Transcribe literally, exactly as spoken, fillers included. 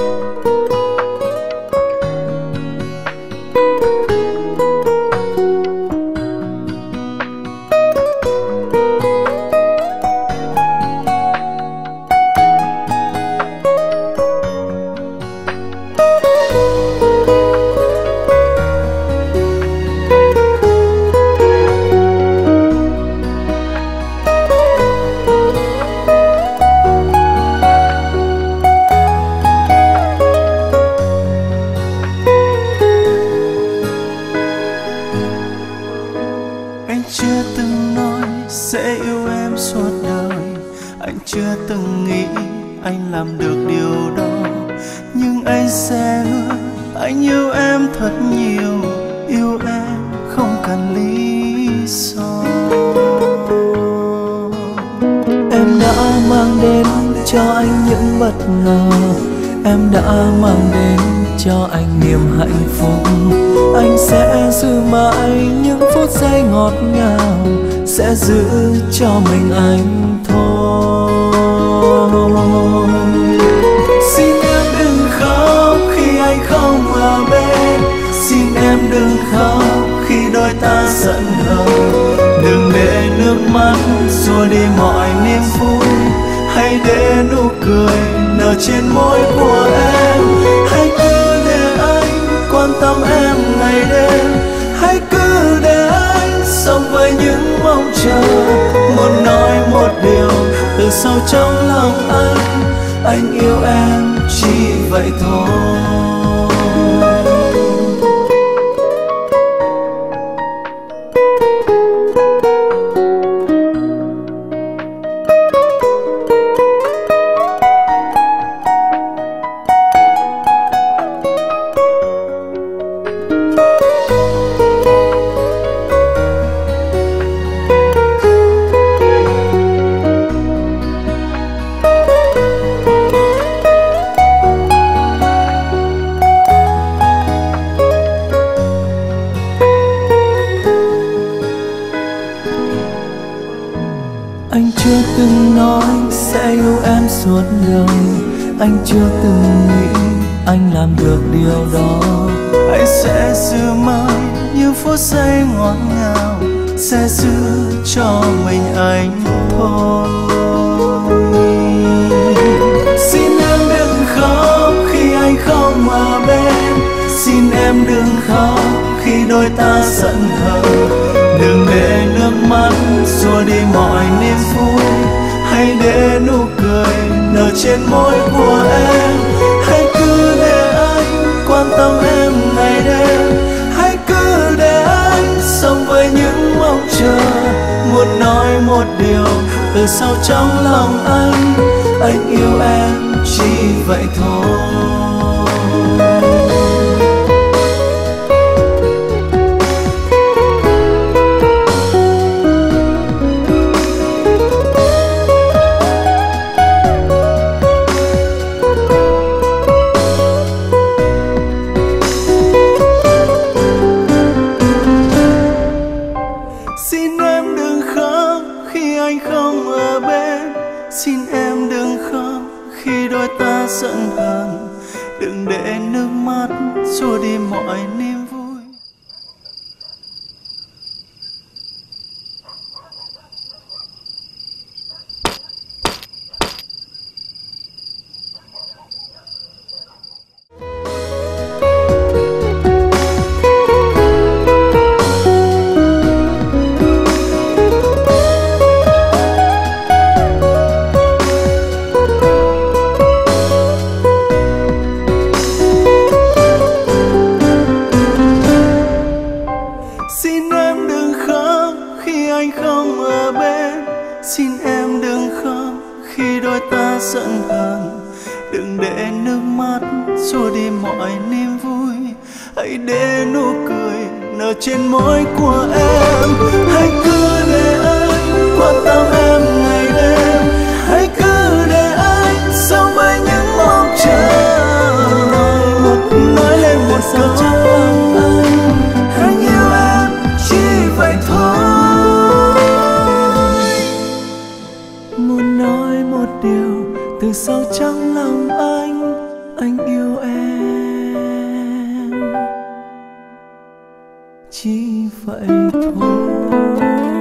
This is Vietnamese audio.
Anh chưa từng nói sẽ yêu em suốt đời, anh chưa từng nghĩ anh làm được điều đó. Nhưng anh sẽ hứa anh yêu em thật nhiều, yêu em không cần lý do. Em đã mang đến cho anh những bất ngờ, em đã mang đến cho anh niềm hạnh phúc. Anh sẽ giữ mãi những phút giây ngọt ngào, sẽ giữ cho mình anh thôi. Xin em đừng khóc khi anh không ở bên, xin em đừng khóc khi đôi ta giận hờn. Đừng để nước mắt xua đi mọi niềm vui, hãy để nụ cười nở trên môi của em. Hãy cứ để anh quan tâm em ngày đêm, hãy cứ để anh sống với những mong chờ. Muốn nói một điều từ sâu trong lòng anh, anh yêu em chỉ vậy thôi. Anh chưa từng nói sẽ yêu em suốt đời, anh chưa từng nghĩ anh làm được điều đó. Anh sẽ giữ mãi những phút giây ngọt ngào, sẽ giữ cho mình anh thôi. Xin em đừng khóc khi anh không ở bên, xin em đừng khóc khi đôi ta giận hờn. Đừng để nước mắt xua đi mọi niềm vui, hãy để nụ cười nở trên môi của em. Hãy cứ để anh quan tâm em ngày đêm, hãy cứ để anh sống với những mong chờ. Muốn nói một điều từ sâu trong lòng anh, anh yêu em chỉ vậy thôi. Xin em đừng khóc khi anh không ở bên, xin em đừng khóc khi đôi ta giận hờn. Đừng để nước mắt xua đi mọi niềm vui. Xin em đừng khóc khi anh không ở bên, xin em đừng khóc khi đôi ta giận hờn. Đừng để nước mắt xua đi mọi niềm vui, hãy để nụ cười nở trên môi của em. Hãy cứ để anh quan tâm em ngày đêm, hãy cứ để anh sống với những mong chờ. Nói lên một câu anh, anh yêu em chỉ vậy thôi. Muốn nói một điều từ sâu trong lòng anh, anh yêu em chỉ vậy thôi.